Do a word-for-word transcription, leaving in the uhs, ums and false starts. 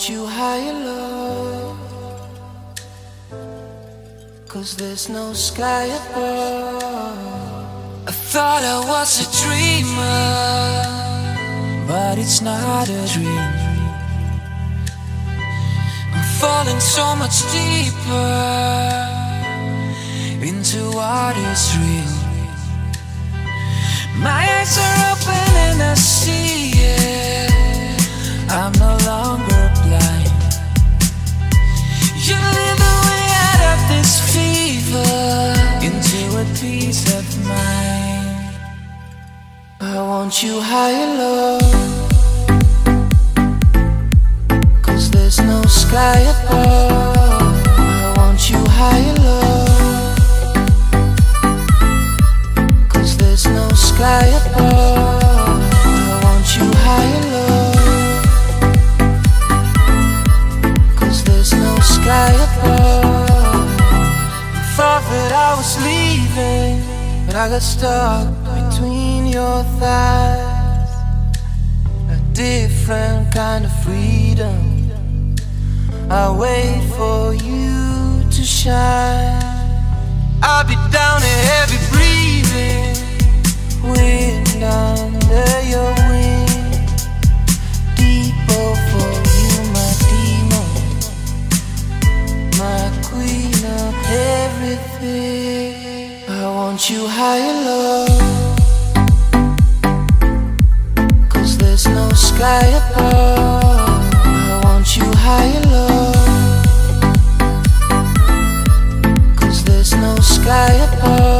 want you high and low, 'cause there's no sky above. I thought I was a dreamer, but it's not a dream. I'm falling so much deeper into what is real. My eyes are open and I see it. I'm no longer blind. You lead the way out of this fever into a peace of mind. I want you high and low, 'cause there's no sky above. I want you high and low, 'cause there's no sky above. I want you high and low, 'cause there's no sky above. I thought that I was leaving, but I got stuck between your thighs. A different kind of freedom. I wait for you to shine. I'll be down and heavy breathing, wind under your wing. Deeper for you, my demon, my queen of everything. I want you high and low, 'cause there's no sky above. I want you high and low, 'cause there's no sky above.